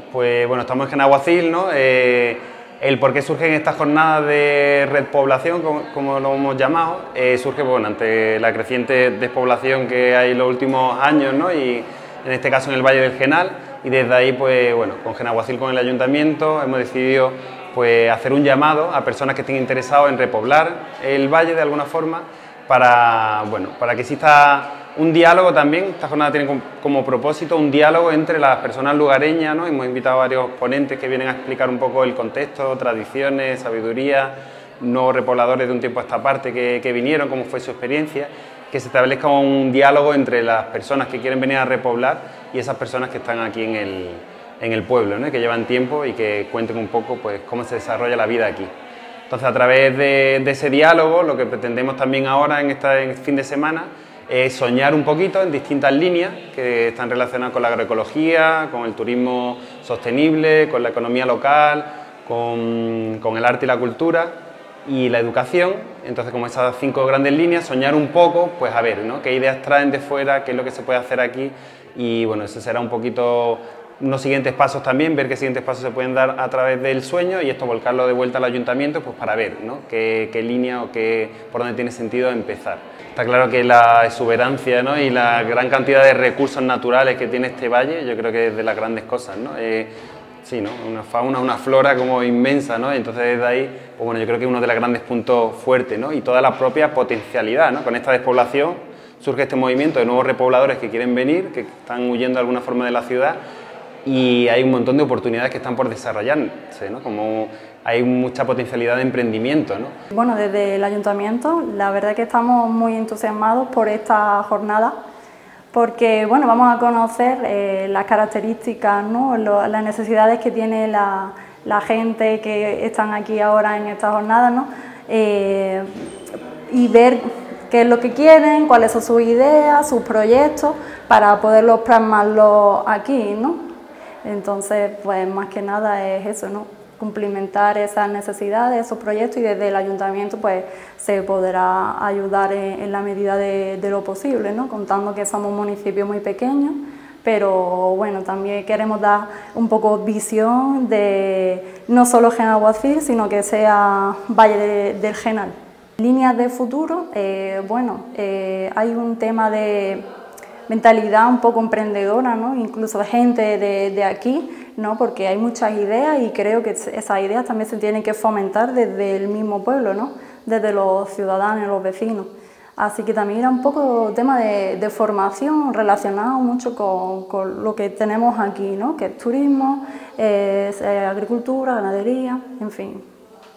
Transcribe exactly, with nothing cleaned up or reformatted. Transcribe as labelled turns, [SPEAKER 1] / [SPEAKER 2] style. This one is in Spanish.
[SPEAKER 1] Pues bueno, estamos en Genaguacil, ¿no? Eh, el por qué surgen estas jornadas de repoblación, como, como lo hemos llamado, eh, surge bueno, ante la creciente despoblación que hay en los últimos años, ¿no? Y en este caso en el Valle del Genal, y desde ahí, pues bueno, con Genaguacil, con el Ayuntamiento, hemos decidido pues hacer un llamado a personas que estén interesados en repoblar el valle de alguna forma, para, bueno, para que exista un diálogo también. Esta jornada tiene como propósito un diálogo entre las personas lugareñas, ¿no? Hemos invitado a varios ponentes que vienen a explicar un poco el contexto, tradiciones, sabiduría, nuevos repobladores de un tiempo a esta parte que, que vinieron, cómo fue su experiencia, que se establezca un diálogo entre las personas que quieren venir a repoblar y esas personas que están aquí en el, en el pueblo, ¿no? Que llevan tiempo y que cuenten un poco pues, cómo se desarrolla la vida aquí. Entonces, a través de, de ese diálogo, lo que pretendemos también ahora en este fin de semana es soñar un poquito en distintas líneas que están relacionadas con la agroecología, con el turismo sostenible, con la economía local, con, con el arte y la cultura y la educación. Entonces, como esas cinco grandes líneas, soñar un poco, pues a ver, ¿no? Qué ideas traen de fuera, qué es lo que se puede hacer aquí, y bueno, ese será un poquito unos siguientes pasos también, ver qué siguientes pasos se pueden dar a través del sueño y esto volcarlo de vuelta al ayuntamiento, pues para ver, ¿no? qué, qué línea o qué, por dónde tiene sentido empezar. Está claro que la exuberancia, ¿no? Y la gran cantidad de recursos naturales que tiene este valle, yo creo que es de las grandes cosas, ¿no? Eh, sí, ¿no? Una fauna, una flora como inmensa, ¿no? Entonces desde ahí, pues bueno, yo creo que es uno de los grandes puntos fuertes, ¿no? Y toda la propia potencialidad, ¿no? Con esta despoblación surge este movimiento de nuevos repobladores que quieren venir, que están huyendo de alguna forma de la ciudad, y hay un montón de oportunidades que están por desarrollarse, ¿no? Como hay mucha potencialidad de emprendimiento, ¿no?
[SPEAKER 2] Bueno, desde el Ayuntamiento la verdad es que estamos muy entusiasmados por esta jornada, porque bueno, vamos a conocer eh, las características, ¿no? Lo, las necesidades que tiene la, la gente que están aquí ahora en esta jornada, ¿no? Eh, y ver qué es lo que quieren, cuáles son sus ideas, sus proyectos, para poderlos plasmarlos aquí, ¿no? Entonces, pues más que nada es eso, ¿no? Cumplimentar esas necesidades, esos proyectos, y desde el ayuntamiento pues se podrá ayudar en, en la medida de, de lo posible, ¿no? Contando que somos un municipio muy pequeño, pero bueno, también queremos dar un poco visión de no solo Genaguacil, sino que sea Valle de, del Genal. Líneas de futuro, eh, bueno, eh, hay un tema de mentalidad un poco emprendedora, ¿no? Incluso gente de, de aquí, ¿no? Porque hay muchas ideas y creo que esas ideas también se tienen que fomentar desde el mismo pueblo, ¿no? Desde los ciudadanos, los vecinos. Así que también era un poco tema de, de formación relacionado mucho con, con lo que tenemos aquí, ¿no? Que es turismo, es, eh, agricultura, ganadería, en fin.